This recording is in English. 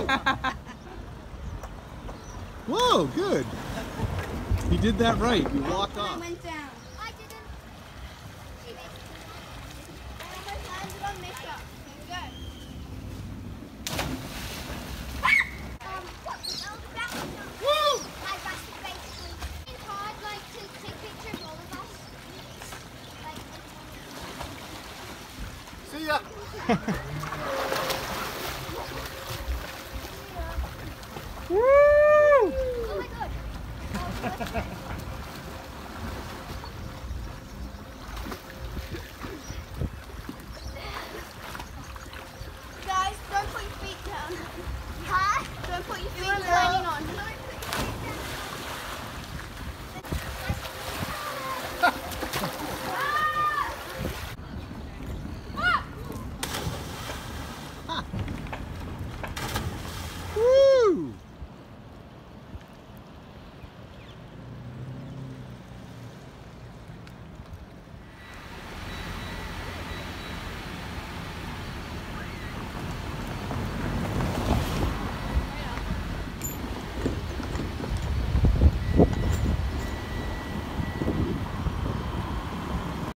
Whoa, good. You did that right. You walked off. I went down. I didn't. She made it. I almost landed on Misha. Good. Woo! I basically it's hard like to take pictures of all of us. Like See ya. oh my god.